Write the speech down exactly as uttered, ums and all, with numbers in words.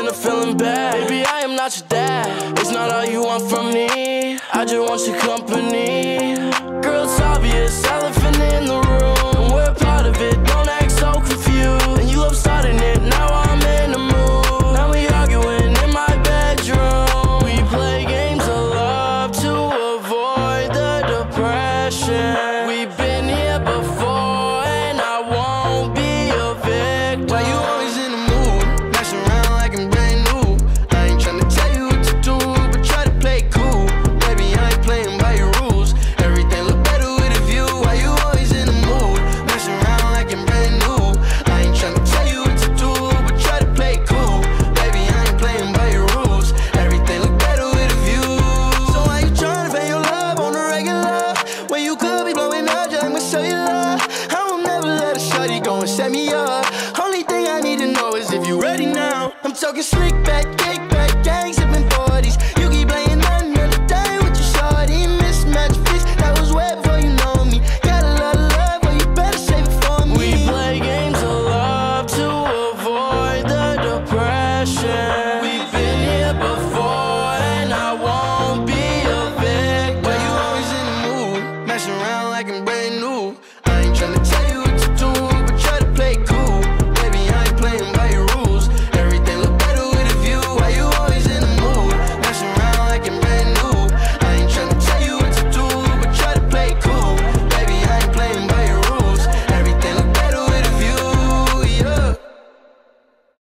into feeling bad. Baby, I am not your dad. It's not all you want from me. I just want your company. Girl, it's obvious, elephant in the room, and we're part of it. Don't act so confused. And you love starting it, now I'm in the mood. Now we arguing in my bedroom. We play games of love to avoid the depression. We've been here before, and I won't be a victim. Why you always in the mood, messing around like I'm brand new? I ain't tryna tell you what to do, but try to play cool. Baby, I ain't playing by your rules. Everything look better with a view. Why you always in the mood, messing around like I'm brand new? I ain't tryna tell you what to do, but try to play cool. Baby, I ain't playing by your rules. Everything look better with a view. So why you tryna fake your love on the regular, when you could be blowing up just like my cellular? I will never let a shawty go and set me up. Only thing I need to know is if you ready now. I'm talking slick back, kick back, gang